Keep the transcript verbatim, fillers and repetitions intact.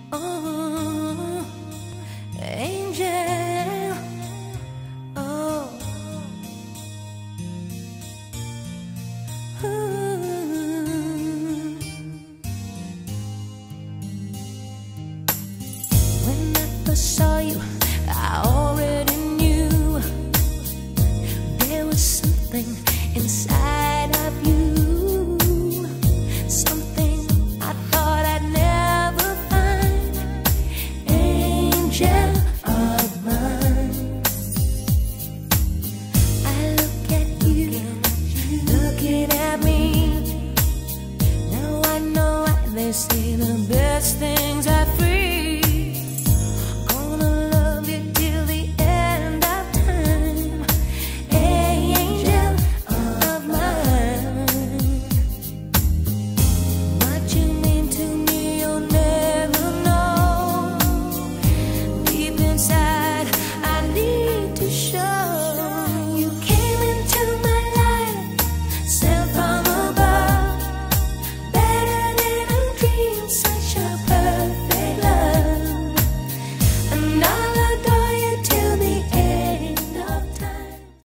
Oh, angel. Oh, ooh. When I first saw you, I already knew there was something inside of you, something I thought I'd never find. Angel of mine, I look at you, looking at me. Now I know why they say the best thing